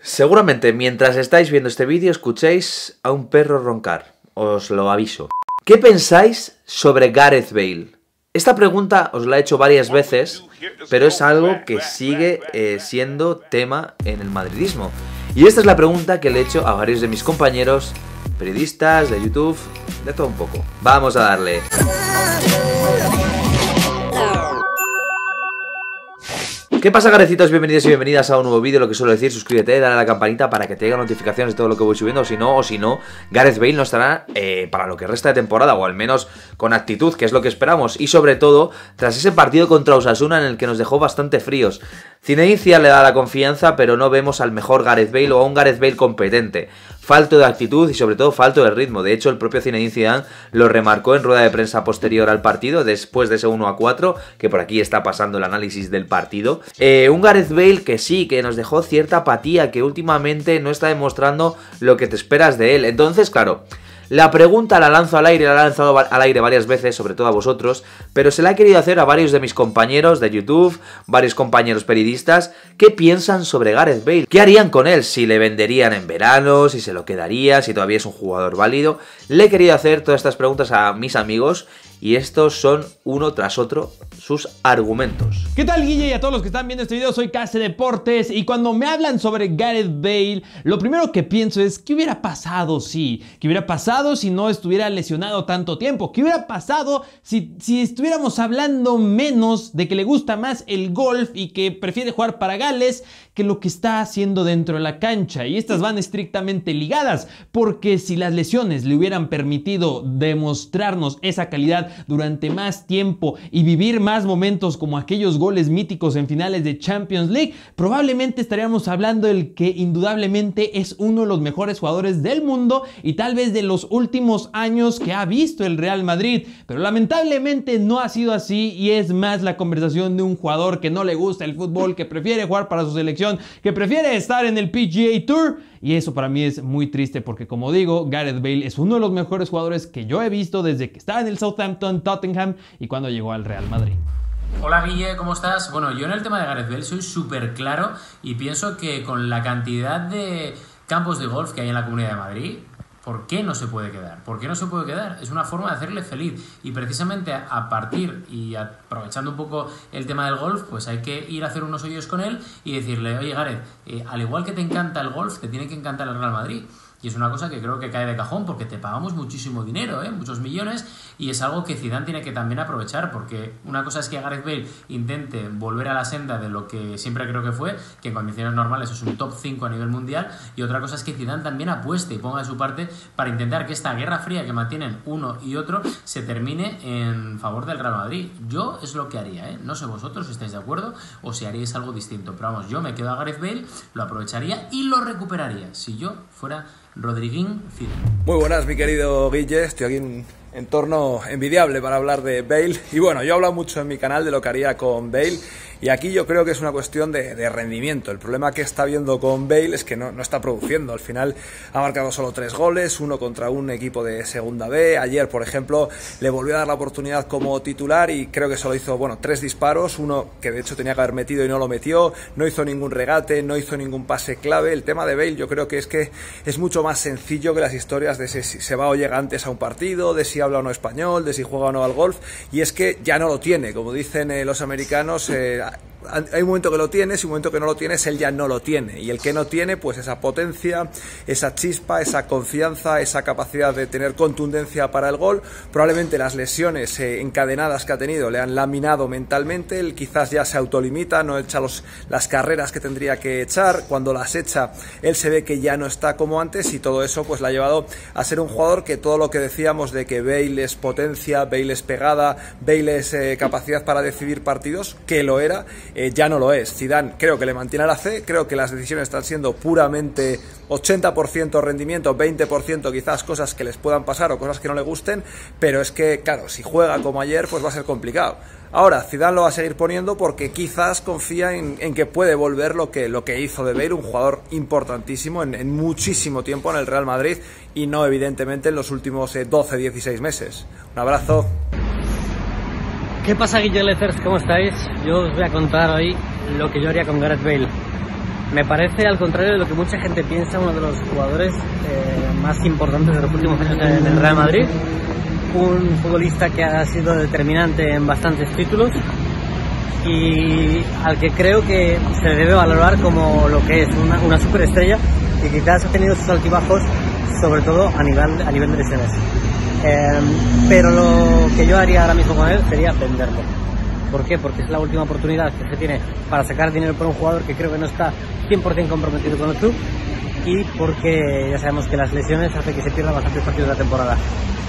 Seguramente mientras estáis viendo este vídeo escuchéis a un perro roncar, os lo aviso. ¿Qué pensáis sobre Gareth Bale? Esta pregunta os la he hecho varias veces, pero es algo que sigue siendo tema en el madridismo. Y esta es la pregunta que le he hecho a varios de mis compañeros, periodistas, de YouTube, de todo un poco. Vamos a darle. ¿Qué pasa, garecitos? Bienvenidos y bienvenidas a un nuevo vídeo. Lo que suelo decir, suscríbete, dale a la campanita para que te lleguen notificaciones de todo lo que voy subiendo. O si no, Gareth Bale no estará para lo que resta de temporada, o al menos con actitud, que es lo que esperamos. Y sobre todo, tras ese partido contra Osasuna en el que nos dejó bastante fríos. Zinedine Zidane le da la confianza, pero no vemos al mejor Gareth Bale o a un Gareth Bale competente. Falto de actitud y sobre todo falto de ritmo. De hecho, el propio Zinedine Zidane lo remarcó en rueda de prensa posterior al partido, después de ese 1-4, que por aquí está pasando el análisis del partido. Un Gareth Bale que sí, que nos dejó cierta apatía, que últimamente no está demostrando lo que te esperas de él. Entonces, claro, la pregunta la lanzo al aire, la he lanzado al aire varias veces, sobre todo a vosotros, pero se la he querido hacer a varios de mis compañeros de YouTube, varios compañeros periodistas. ¿Qué piensan sobre Gareth Bale? ¿Qué harían con él? ¿Si le venderían en verano? ¿Si se lo quedaría? ¿Si todavía es un jugador válido? Le he querido hacer todas estas preguntas a mis amigos y estos son uno tras otro sus argumentos. ¿Qué tal, Guille? Y a todos los que están viendo este video, soy Case Deportes y cuando me hablan sobre Gareth Bale, lo primero que pienso es ¿qué hubiera pasado si? ¿Qué hubiera pasado si no estuviera lesionado tanto tiempo? ¿Qué hubiera pasado si estuviéramos hablando menos de que le gusta más el golf y que prefiere jugar para Gales que lo que está haciendo dentro de la cancha? Y estas van estrictamente ligadas, porque si las lesiones le hubieran permitido demostrarnos esa calidad durante más tiempo y vivir más momentos como aquellos goles míticos en finales de Champions League, probablemente estaríamos hablando del que indudablemente es uno de los mejores jugadores del mundo y tal vez de los últimos años que ha visto el Real Madrid. Pero lamentablemente no ha sido así y es más la conversación de un jugador que no le gusta el fútbol, que prefiere jugar para su selección, que prefiere estar en el PGA Tour. Y eso para mí es muy triste porque, como digo, Gareth Bale es uno de los mejores jugadores que yo he visto desde que estaba en el Southampton, Tottenham y cuando llegó al Real Madrid. Hola Guille, ¿cómo estás? Bueno, yo en el tema de Gareth Bale soy súper claro y pienso que con la cantidad de campos de golf que hay en la Comunidad de Madrid, ¿por qué no se puede quedar? ¿Por qué no se puede quedar? Es una forma de hacerle feliz y precisamente a partir y aprovechando un poco el tema del golf, pues hay que ir a hacer unos hoyos con él y decirle, oye Gareth, al igual que te encanta el golf, te tiene que encantar el Real Madrid. Y es una cosa que creo que cae de cajón porque te pagamos muchísimo dinero, muchos millones, y es algo que Zidane tiene que también aprovechar, porque una cosa es que Gareth Bale intente volver a la senda de lo que siempre creo que fue, que en condiciones normales es un top 5 a nivel mundial, y otra cosa es que Zidane también apueste y ponga de su parte para intentar que esta guerra fría que mantienen uno y otro se termine en favor del Real Madrid. Yo es lo que haría, no sé vosotros si estáis de acuerdo o si haríais algo distinto, pero vamos, yo me quedo a Gareth Bale, lo aprovecharía y lo recuperaría si yo fuera Rodriguín Zidane. Muy buenas, mi querido Guille, estoy aquí en un entorno envidiable para hablar de Bale y bueno, yo he hablado mucho en mi canal de lo que haría con Bale y aquí yo creo que es una cuestión de rendimiento. El problema que está viendo con Bale es que no está produciendo. Al final ha marcado solo 3 goles, uno contra un equipo de segunda B. Ayer, por ejemplo, le volvió a dar la oportunidad como titular y creo que solo hizo, 3 disparos, uno que de hecho tenía que haber metido y no lo metió, no hizo ningún regate, no hizo ningún pase clave. El tema de Bale yo creo que es mucho más sencillo que las historias de si se va o llega antes a un partido, de si habla o no español, de si juega o no al golf, y es que ya no lo tiene, como dicen los americanos. Hay un momento que lo tienes y un momento que no lo tienes, él ya no lo tiene, y el que no tiene pues esa potencia, esa chispa, esa confianza, esa capacidad de tener contundencia para el gol. Probablemente las lesiones encadenadas que ha tenido le han laminado mentalmente, él quizás ya se autolimita, no echa las carreras que tendría que echar, cuando las echa él se ve que ya no está como antes y todo eso pues le ha llevado a ser un jugador que todo lo que decíamos de que Bale es potencia, Bale es pegada, Bale es capacidad para decidir partidos, que lo era, ya no lo es. Zidane creo que le mantiene la C, creo que las decisiones están siendo puramente 80% rendimiento, 20% quizás cosas que les puedan pasar o cosas que no le gusten, pero es que claro, si juega como ayer pues va a ser complicado. Ahora, Zidane lo va a seguir poniendo porque quizás confía en que puede volver lo que hizo de Bale, un jugador importantísimo en muchísimo tiempo en el Real Madrid y no evidentemente en los últimos 12-16 meses. Un abrazo. ¿Qué pasa, Guille Lezers? ¿Cómo estáis? Yo os voy a contar hoy lo que yo haría con Gareth Bale. Me parece, al contrario de lo que mucha gente piensa, uno de los jugadores más importantes de los últimos años en el Real Madrid. Un futbolista que ha sido determinante en bastantes títulos y al que creo que se debe valorar como lo que es una superestrella, y quizás ha tenido sus altibajos, sobre todo a nivel de lesiones. Pero lo que yo haría ahora mismo con él sería venderlo. ¿Por qué? Porque es la última oportunidad que se tiene para sacar dinero por un jugador que creo que no está 100% comprometido con el club, y porque ya sabemos que las lesiones hacen que se pierdan bastantes partidos de la temporada.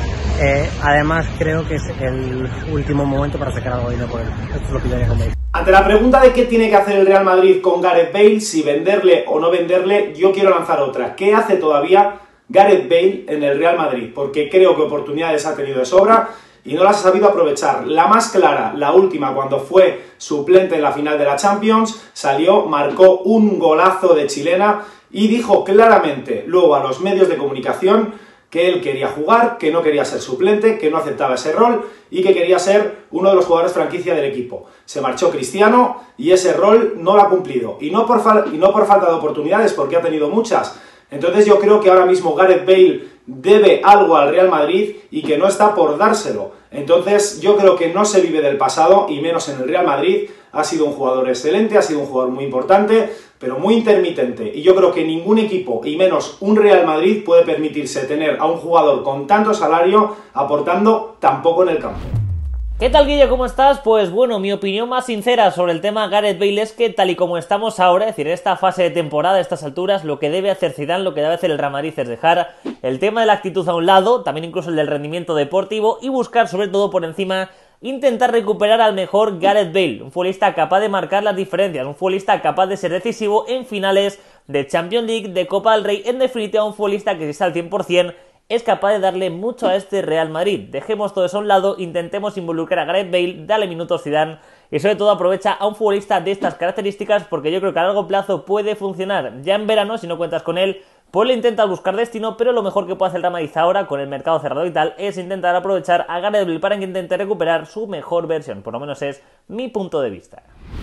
Además creo que es el último momento para sacar algo de dinero por él. Esto es lo que yo haría con Bale. Ante la pregunta de qué tiene que hacer el Real Madrid con Gareth Bale, si venderle o no venderle, yo quiero lanzar otra. ¿Qué hace todavía Gareth Bale en el Real Madrid? Porque creo que oportunidades ha tenido de sobra y no las ha sabido aprovechar. La más clara, la última, cuando fue suplente en la final de la Champions, salió, marcó un golazo de chilena y dijo claramente luego a los medios de comunicación que él quería jugar, que no quería ser suplente, que no aceptaba ese rol y que quería ser uno de los jugadores franquicia del equipo. Se marchó Cristiano y ese rol no lo ha cumplido. Y no por falta de oportunidades, porque ha tenido muchas. Entonces yo creo que ahora mismo Gareth Bale debe algo al Real Madrid y que no está por dárselo. Entonces yo creo que no se vive del pasado, y menos en el Real Madrid. Ha sido un jugador excelente, ha sido un jugador muy importante, pero muy intermitente. Y yo creo que ningún equipo, y menos un Real Madrid, puede permitirse tener a un jugador con tanto salario aportando tan poco en el campo. ¿Qué tal, Guille? ¿Cómo estás? Pues bueno, mi opinión más sincera sobre el tema Gareth Bale es que tal y como estamos ahora, es decir, en esta fase de temporada, a estas alturas, lo que debe hacer Zidane, lo que debe hacer el Real Madrid es dejar el tema de la actitud a un lado, también incluso el del rendimiento deportivo, y buscar sobre todo por encima intentar recuperar al mejor Gareth Bale, un futbolista capaz de marcar las diferencias, un futbolista capaz de ser decisivo en finales de Champions League, de Copa del Rey, en definitiva un futbolista que si está al 100% es capaz de darle mucho a este Real Madrid. Dejemos todo eso a un lado, intentemos involucrar a Gareth Bale, dale minutos Zidane y sobre todo aprovecha a un futbolista de estas características, porque yo creo que a largo plazo puede funcionar. Ya en verano, si no cuentas con él, pues le intentas buscar destino, pero lo mejor que puede hacer el Real Madrid ahora, con el mercado cerrado y tal, es intentar aprovechar a Gareth Bale para que intente recuperar su mejor versión. Por lo menos es mi punto de vista.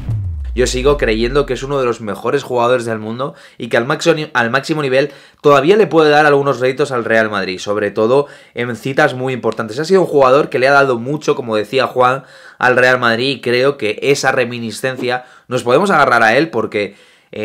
Yo sigo creyendo que es uno de los mejores jugadores del mundo y que al máximo nivel todavía le puede dar algunos réditos al Real Madrid, sobre todo en citas muy importantes. Ha sido un jugador que le ha dado mucho, como decía Juan, al Real Madrid, y creo que esa reminiscencia nos podemos agarrar a él porque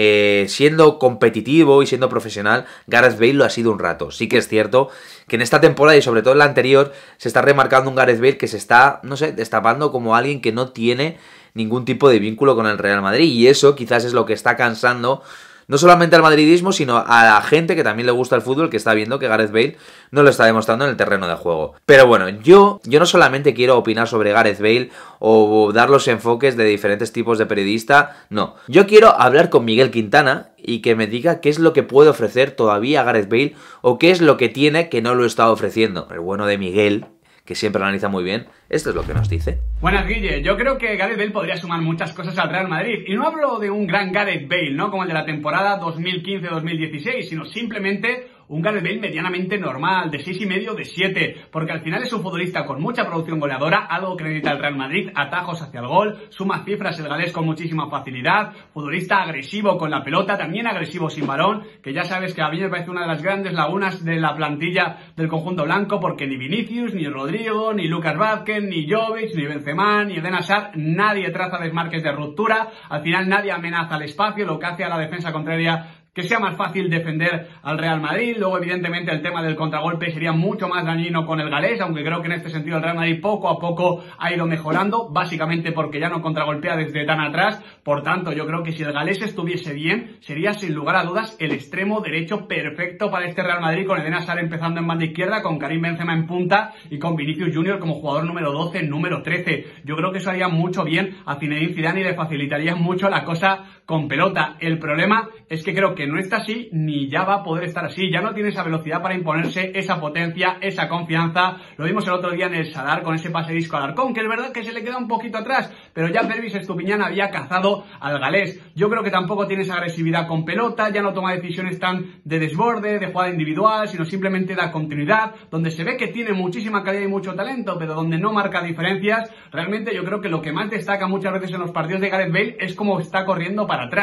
siendo competitivo y siendo profesional, Gareth Bale lo ha sido un rato. Sí que es cierto que en esta temporada y sobre todo en la anterior se está remarcando un Gareth Bale que se está, no sé, destapando como alguien que no tiene ningún tipo de vínculo con el Real Madrid, y eso quizás es lo que está cansando no solamente al madridismo, sino a la gente que también le gusta el fútbol, que está viendo que Gareth Bale no lo está demostrando en el terreno de juego. Pero bueno, yo no solamente quiero opinar sobre Gareth Bale o dar los enfoques de diferentes tipos de periodista, no. Yo quiero hablar con Miguel Quintana y que me diga qué es lo que puede ofrecer todavía Gareth Bale o qué es lo que tiene que no lo está ofreciendo. El bueno de Miguel, que siempre analiza muy bien, esto es lo que nos dice. Buenas, Guille. Yo creo que Gareth Bale podría sumar muchas cosas al Real Madrid. Y no hablo de un gran Gareth Bale, ¿no? Como el de la temporada 2015-2016, sino simplemente un Gareth Bale medianamente normal, de 6,5, de 7, porque al final es un futbolista con mucha producción goleadora, algo que necesita el Real Madrid, atajos hacia el gol, suma cifras el galés con muchísima facilidad, futbolista agresivo con la pelota, también agresivo sin balón, que ya sabes que a mí me parece una de las grandes lagunas de la plantilla del conjunto blanco, porque ni Vinicius, ni Rodrigo, ni Lucas Vázquez, ni Jovic, ni Benzema, ni Eden Hazard, nadie traza desmarques de ruptura, al final nadie amenaza al espacio, lo que hace a la defensa contraria que sea más fácil defender al Real Madrid. Luego, evidentemente, el tema del contragolpe sería mucho más dañino con el galés, aunque creo que en este sentido el Real Madrid poco a poco ha ido mejorando, básicamente porque ya no contragolpea desde tan atrás. Por tanto, yo creo que si el galés estuviese bien, sería sin lugar a dudas el extremo derecho perfecto para este Real Madrid, con Eden Hazard empezando en banda izquierda, con Karim Benzema en punta y con Vinicius Junior como jugador número 12, número 13. Yo creo que eso haría mucho bien a Zinedine Zidane y le facilitaría mucho la cosa con pelota. El problema es que creo que no está así, ni ya va a poder estar así. Ya no tiene esa velocidad para imponerse, esa potencia, esa confianza. Lo vimos el otro día en el Sadar con ese pase disco al Alarcón, que es verdad que se le queda un poquito atrás, pero ya Pervis Estupiñán había cazado al galés. Yo creo que tampoco tiene esa agresividad con pelota, ya no toma decisiones tan de desborde, de jugada individual, sino simplemente da continuidad, donde se ve que tiene muchísima calidad y mucho talento, pero donde no marca diferencias. Realmente yo creo que lo que más destaca muchas veces en los partidos de Gareth Bale es cómo está corriendo para atrás.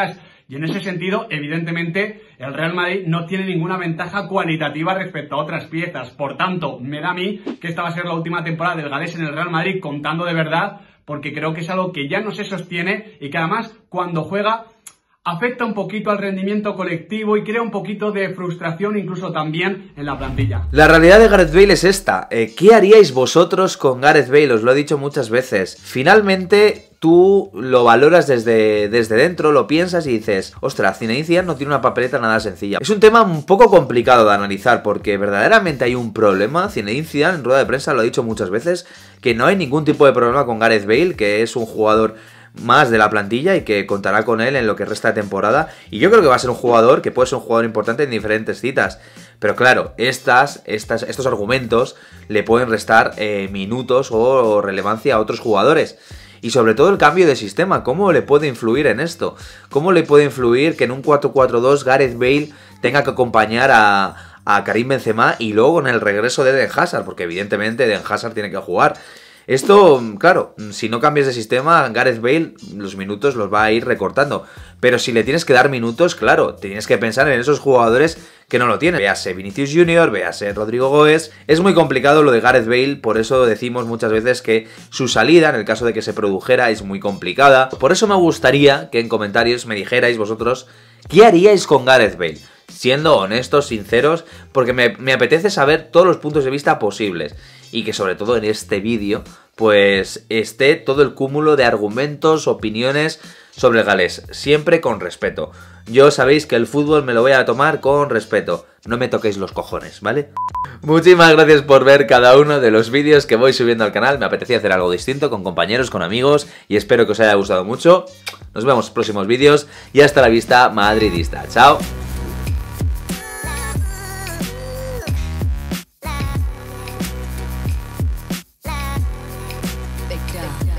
Y en ese sentido, evidentemente, el Real Madrid no tiene ninguna ventaja cualitativa respecto a otras piezas. Por tanto, me da a mí que esta va a ser la última temporada del galés en el Real Madrid, contando de verdad, porque creo que es algo que ya no se sostiene y que además, cuando juega, afecta un poquito al rendimiento colectivo y crea un poquito de frustración incluso también en la plantilla. La realidad de Gareth Bale es esta. ¿Qué haríais vosotros con Gareth Bale? Os lo he dicho muchas veces. Finalmente, tú lo valoras desde dentro, lo piensas y dices, ostras, Zinedine Zidane no tiene una papeleta nada sencilla. Es un tema un poco complicado de analizar porque verdaderamente hay un problema. Zinedine Zidane en rueda de prensa lo ha dicho muchas veces, que no hay ningún tipo de problema con Gareth Bale, que es un jugador más de la plantilla y que contará con él en lo que resta de temporada, y yo creo que va a ser un jugador que puede ser un jugador importante en diferentes citas, pero claro, estos argumentos le pueden restar minutos o relevancia a otros jugadores. Y sobre todo el cambio de sistema, ¿cómo le puede influir en esto? ¿Cómo le puede influir que en un 4-4-2 Gareth Bale tenga que acompañar a Karim Benzema y luego en el regreso de Eden Hazard? Porque evidentemente Eden Hazard tiene que jugar. Esto, claro, si no cambias de sistema, Gareth Bale los minutos los va a ir recortando. Pero si le tienes que dar minutos, claro, tienes que pensar en esos jugadores que no lo tienen. Véase Vinicius Junior, véase Rodrigo Goes. Es muy complicado lo de Gareth Bale, por eso decimos muchas veces que su salida, en el caso de que se produjera, es muy complicada. Por eso me gustaría que en comentarios me dijerais vosotros qué haríais con Gareth Bale. Siendo honestos, sinceros, porque me apetece saber todos los puntos de vista posibles. Y que sobre todo en este vídeo, pues esté todo el cúmulo de argumentos, opiniones sobre el galés. Siempre con respeto. Yo sabéis que el fútbol me lo voy a tomar con respeto. No me toquéis los cojones, ¿vale? Muchísimas gracias por ver cada uno de los vídeos que voy subiendo al canal. Me apetecía hacer algo distinto con compañeros, con amigos. Y espero que os haya gustado mucho. Nos vemos en los próximos vídeos. Y hasta la vista madridista. Chao. Big job.